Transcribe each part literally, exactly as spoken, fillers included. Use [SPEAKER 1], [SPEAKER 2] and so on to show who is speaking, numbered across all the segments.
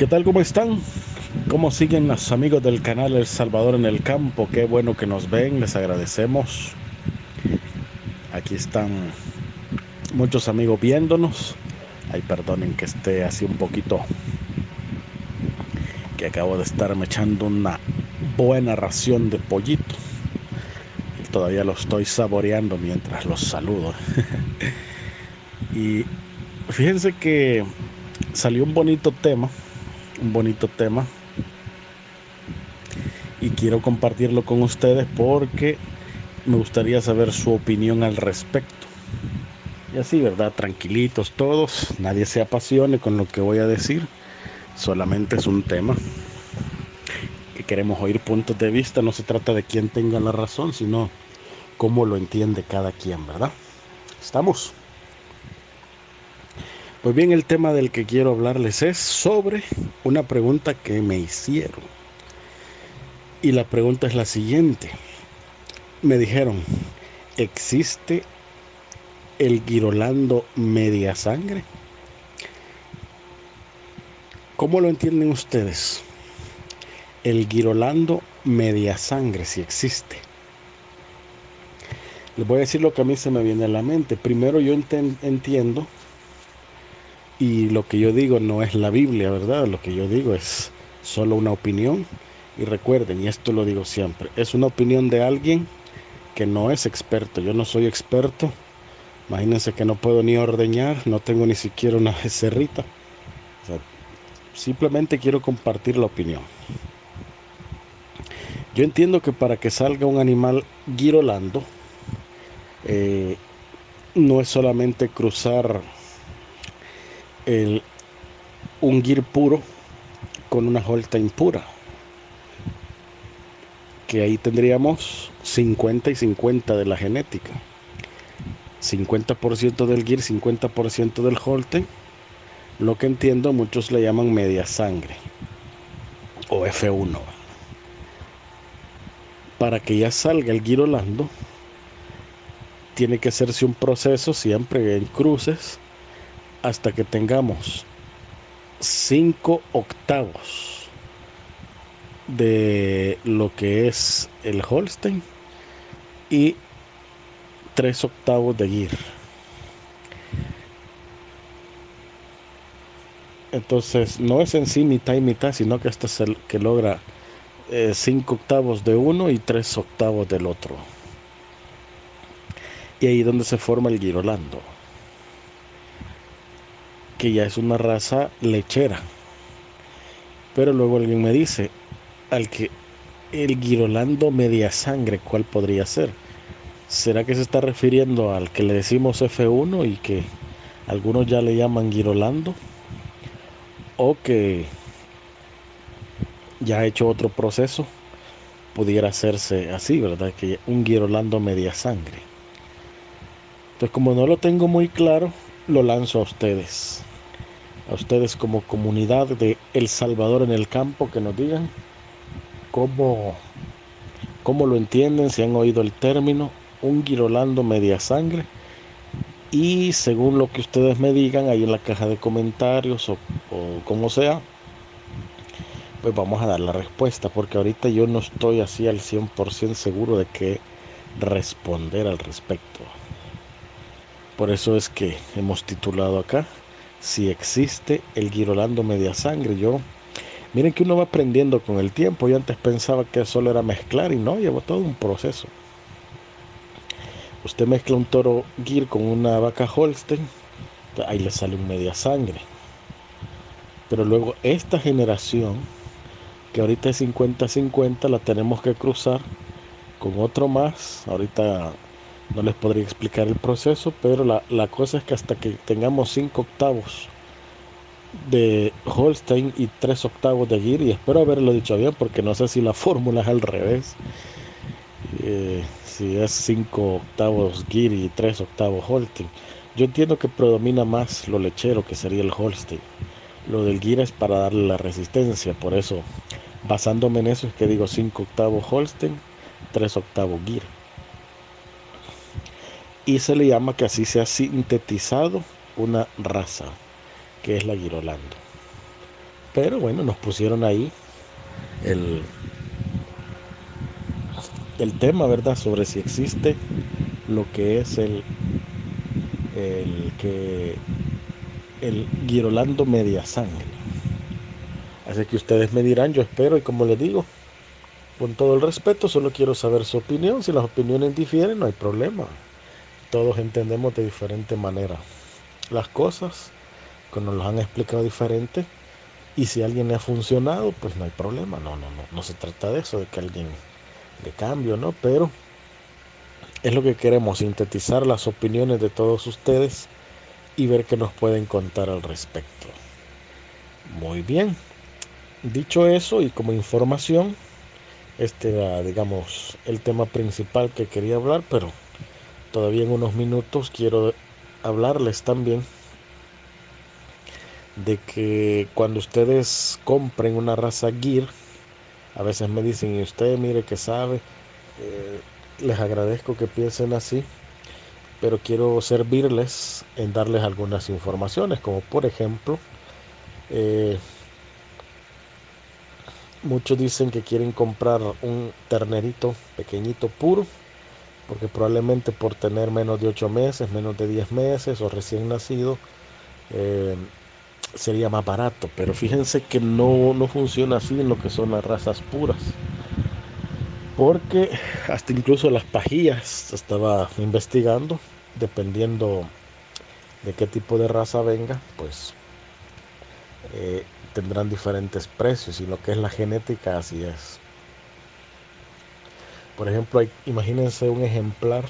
[SPEAKER 1] ¿Qué tal? ¿Cómo están? ¿Cómo siguen los amigos del canal El Salvador en el Campo? Qué bueno que nos ven, les agradecemos. Aquí están muchos amigos viéndonos. Ay, perdonen que esté así un poquito, que acabo de estarme echando una buena ración de pollito. Y todavía lo estoy saboreando mientras los saludo. Y fíjense que salió un bonito tema, un bonito tema. Y quiero compartirlo con ustedes porque me gustaría saber su opinión al respecto. Y así, ¿verdad? Tranquilitos todos, nadie se apasione con lo que voy a decir. Solamente es un tema que queremos oír puntos de vista. No se trata de quién tenga la razón, sino cómo lo entiende cada quien, ¿verdad? ¿Estamos? Pues bien, el tema del que quiero hablarles es sobre una pregunta que me hicieron. Y la pregunta es la siguiente. Me dijeron, ¿existe el Girolando media sangre? ¿Cómo lo entienden ustedes? El Girolando media sangre, si existe. Les voy a decir lo que a mí se me viene a la mente. Primero, yo enten- entiendo, y lo que yo digo no es la Biblia, ¿verdad? Lo que yo digo es solo una opinión. Y recuerden, y esto lo digo siempre, es una opinión de alguien que no es experto. Yo no soy experto. Imagínense que no puedo ni ordeñar, no tengo ni siquiera una becerrita. O sea, simplemente quiero compartir la opinión. Yo entiendo que para que salga un animal girolando, eh, no es solamente cruzar el, un gir puro con una Holstein pura, que ahí tendríamos cincuenta y cincuenta de la genética. cincuenta por ciento del gir, cincuenta por ciento del Holstein. Lo que entiendo, muchos le llaman media sangre o F uno. Para que ya salga el girolando, tiene que hacerse un proceso siempre en cruces hasta que tengamos cinco octavos de lo que es el Holstein y tres octavos de gir. Entonces no es en sí mitad y mitad, sino que hasta se, que logra eh, cinco octavos de uno y tres octavos del otro. Y ahí es donde se forma el Girolando, que ya es una raza lechera. Pero luego alguien me dice, al que el Girolando media sangre, ¿cuál podría ser? ¿Será que se está refiriendo al que le decimos F uno y que algunos ya le llaman Girolando? ¿O que ya ha hecho otro proceso? Pudiera hacerse así, ¿verdad? Que un Girolando media sangre. Entonces, como no lo tengo muy claro, lo lanzo a ustedes. A ustedes como comunidad de El Salvador en el Campo, que nos digan cómo, cómo lo entienden, si han oído el término, un Girolando media sangre. Y según lo que ustedes me digan ahí en la caja de comentarios o, o como sea, pues vamos a dar la respuesta, porque ahorita yo no estoy así al cien por ciento seguro de qué responder al respecto. Por eso es que hemos titulado acá, si existe el Girolando media sangre. Yo, miren que uno va aprendiendo con el tiempo. Yo antes pensaba que solo era mezclar y no, llevó todo un proceso. Usted mezcla un toro gir con una vaca Holstein, ahí le sale un media sangre. Pero luego esta generación, que ahorita es cincuenta cincuenta, la tenemos que cruzar con otro más. Ahorita no les podría explicar el proceso, pero la, la cosa es que hasta que tengamos cinco octavos de Holstein y tres octavos de gir, y espero haberlo dicho bien porque no sé si la fórmula es al revés, eh, si es cinco octavos gir y tres octavos Holstein. Yo entiendo que predomina más lo lechero, que sería el Holstein. Lo del gir es para darle la resistencia, por eso basándome en eso es que digo cinco octavos Holstein, tres octavos gir. Y se le llama que así se ha sintetizado una raza, que es la Girolando. Pero bueno, nos pusieron ahí el, el tema, ¿verdad? Sobre si existe lo que es el, el que el Girolando media sangre. Así que ustedes me dirán, yo espero, y como les digo, con todo el respeto, solo quiero saber su opinión. Si las opiniones difieren, no hay problema. Todos entendemos de diferente manera las cosas, que nos las han explicado diferente. Y si a alguien le ha funcionado, pues no hay problema. No, no, no, no se trata de eso, de que alguien le cambie, ¿no? Pero es lo que queremos, sintetizar las opiniones de todos ustedes y ver qué nos pueden contar al respecto. Muy bien. Dicho eso, y como información, este era, digamos, el tema principal que quería hablar, pero todavía en unos minutos quiero hablarles también de que cuando ustedes compren una raza Gear, a veces me dicen, y usted mire que sabe, eh, les agradezco que piensen así, pero quiero servirles en darles algunas informaciones, como por ejemplo, eh, muchos dicen que quieren comprar un ternerito pequeñito puro, porque probablemente por tener menos de ocho meses, menos de diez meses o recién nacido, eh, sería más barato. Pero fíjense que no, no funciona así en lo que son las razas puras, porque hasta incluso las pajillas, estaba investigando, dependiendo de qué tipo de raza venga, pues eh, tendrán diferentes precios, y lo que es la genética así es. Por ejemplo, hay, imagínense un ejemplar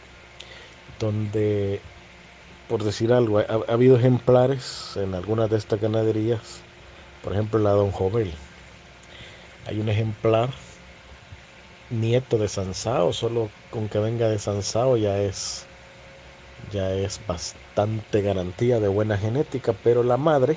[SPEAKER 1] donde, por decir algo, ha, ha habido ejemplares en algunas de estas ganaderías, por ejemplo la Don Jovel. Hay un ejemplar nieto de Sansao, solo con que venga de Sansao ya es, ya es bastante garantía de buena genética, pero la madre,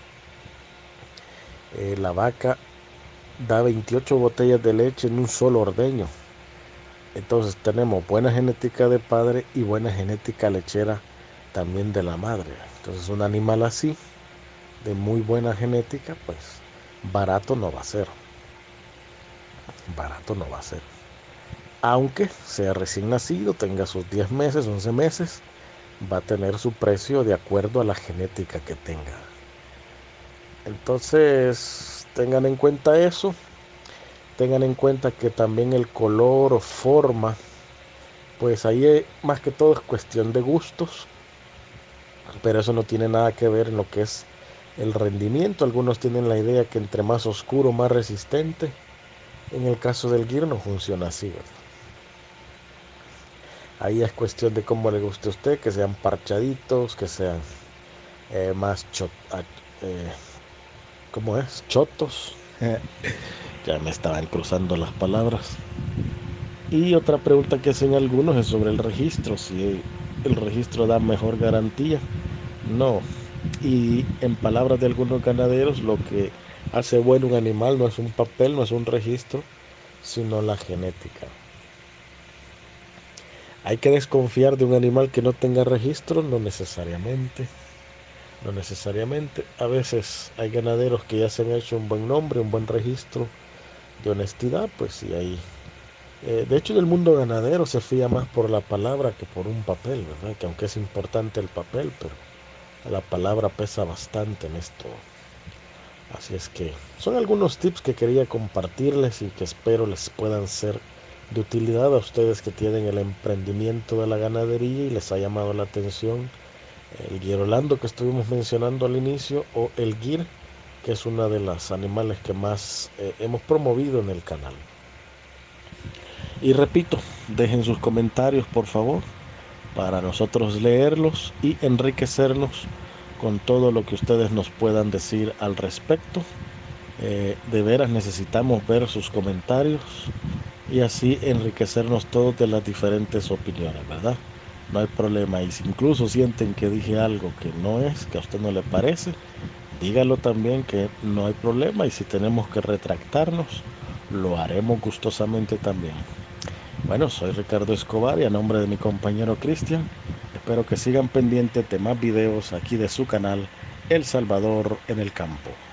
[SPEAKER 1] eh, la vaca, da veintiocho botellas de leche en un solo ordeño. Entonces tenemos buena genética de padre y buena genética lechera también de la madre. Entonces un animal así, de muy buena genética, pues barato no va a ser. Barato no va a ser. Aunque sea recién nacido, tenga sus diez meses, once meses, va a tener su precio de acuerdo a la genética que tenga. Entonces tengan en cuenta eso. Tengan en cuenta que también el color o forma, pues ahí más que todo es cuestión de gustos, pero eso no tiene nada que ver en lo que es el rendimiento. Algunos tienen la idea que entre más oscuro, más resistente. En el caso del Gear no funciona así, ¿verdad? Ahí es cuestión de cómo le guste a usted, que sean parchaditos, que sean eh, más chot, eh, ¿cómo es? Chotos. Ya me estaban cruzando las palabras. Y otra pregunta que hacen algunos es sobre el registro, si el registro da mejor garantía. No. Y en palabras de algunos ganaderos, lo que hace bueno un animal no es un papel, no es un registro, sino la genética. ¿Hay que desconfiar de un animal que no tenga registro? No necesariamente. No necesariamente. A veces hay ganaderos que ya se han hecho un buen nombre, un buen registro de honestidad, pues sí hay. Eh, de hecho, en el mundo ganadero se fía más por la palabra que por un papel, ¿verdad? Que aunque es importante el papel, pero la palabra pesa bastante en esto. Así es que son algunos tips que quería compartirles y que espero les puedan ser de utilidad a ustedes que tienen el emprendimiento de la ganadería y les ha llamado la atención el Girolando que estuvimos mencionando al inicio, o el Gir, que es una de las animales que más eh, hemos promovido en el canal. Y repito, dejen sus comentarios por favor, para nosotros leerlos y enriquecernos con todo lo que ustedes nos puedan decir al respecto. Eh, de veras necesitamos ver sus comentarios y así enriquecernos todos de las diferentes opiniones, ¿verdad? No hay problema. Y si incluso sienten que dije algo que no es, que a usted no le parece, dígalo también, que no hay problema. Y si tenemos que retractarnos, lo haremos gustosamente también. Bueno, soy Ricardo Escobar y a nombre de mi compañero Cristian, espero que sigan pendientes de más videos aquí de su canal El Salvador en el Campo.